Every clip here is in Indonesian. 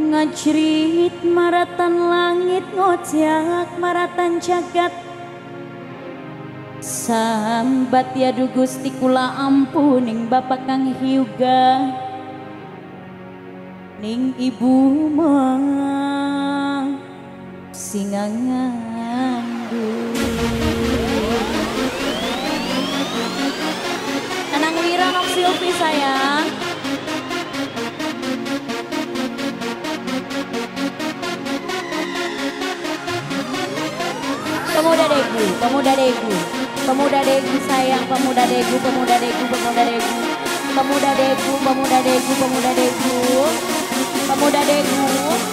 Ngajrit maratan langit ngojak maratan jagat sambat yadu Gusti kula ampuning Bapak Kang Hyuga ning ibu mah singangandu Anang Wira Nok Silvi sayang. Pemuda Daegu, pemuda Daegu, pemuda Daegu sayang, pemuda Daegu, pemuda Daegu, pemuda Daegu, pemuda Daegu, pemuda Daegu, pemuda Daegu, pemuda Daegu.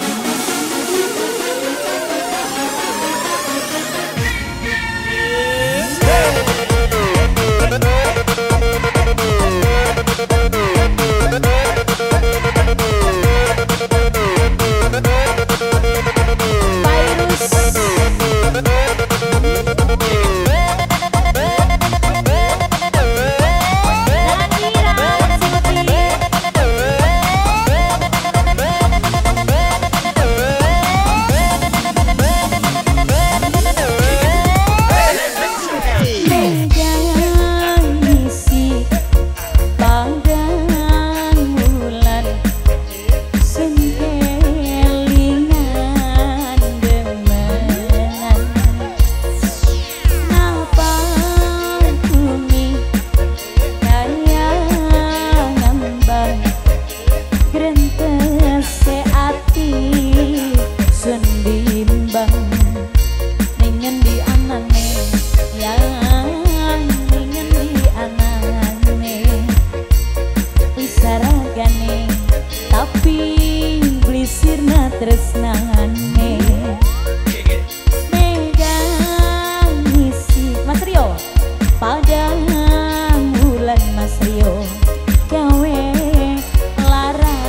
Tresnane megang ngisi Mas Rio pada bulan Mas Rio gawe lara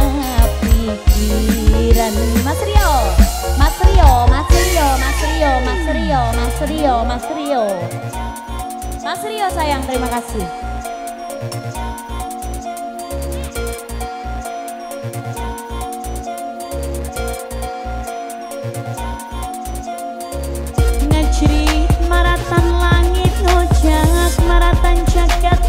pikiran Mas Rio Mas Rio Mas Rio Mas Rio Mas Rio Mas Rio Mas Rio Mas Rio sayang terima kasih. Maratan langit ngojak maratan jagat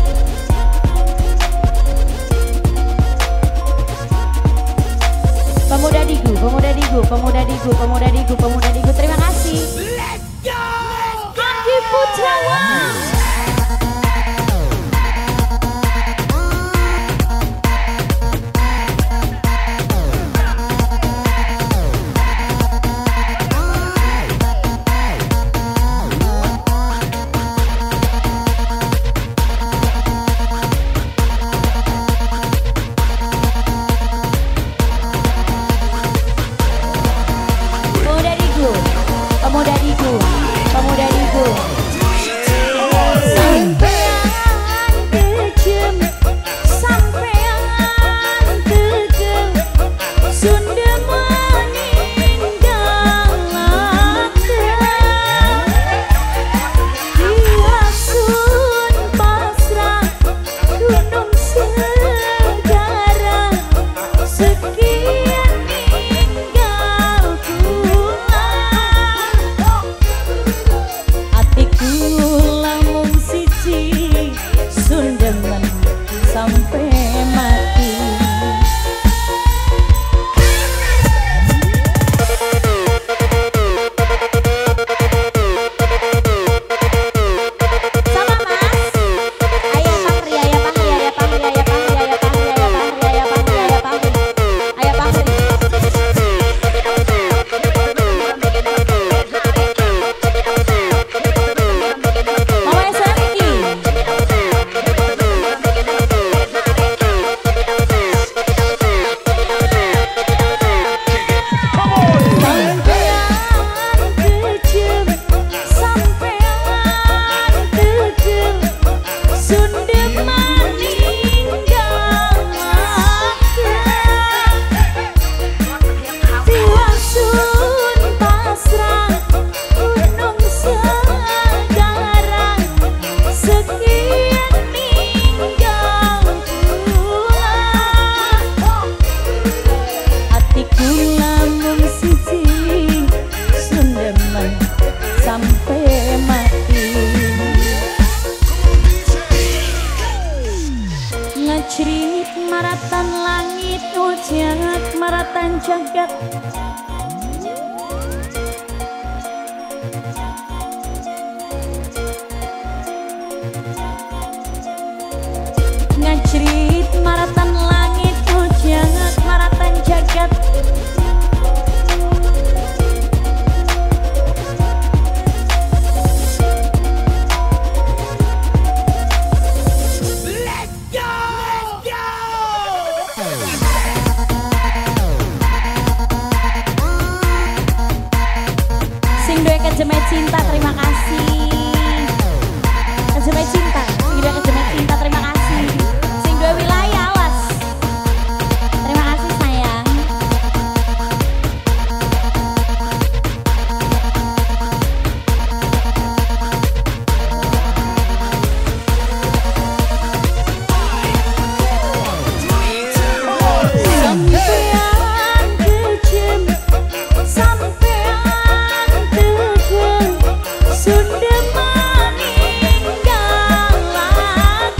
pemuda Digu, pemuda Digu, pemuda Digu, pemuda Digu, pemuda Digu, terima kasih. Let's go! Andi Putrawan. maratan jagat. Ngajrit maratan langit hujangat maratan jagat. Kejemet cinta, terima kasih. Kejemet cinta, sing dua kejemet cinta, terima kasih. Sing dua wilayah, awas. Terima kasih sayang. Sampean kejem, sampean sudah meninggalkan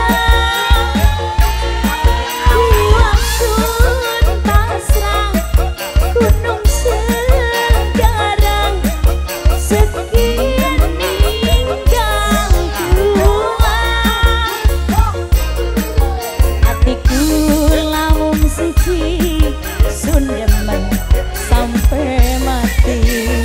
Iwasun pasrah gunung segarang sekian ninggal pulang hatiku lamun suci sundemen sampai mati.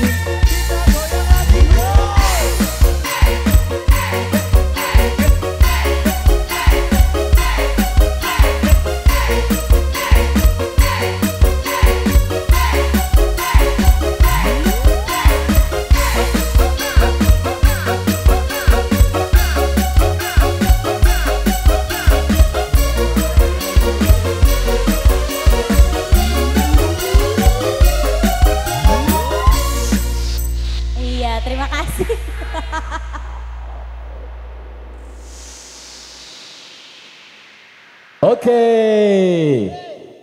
Terima kasih. Oke.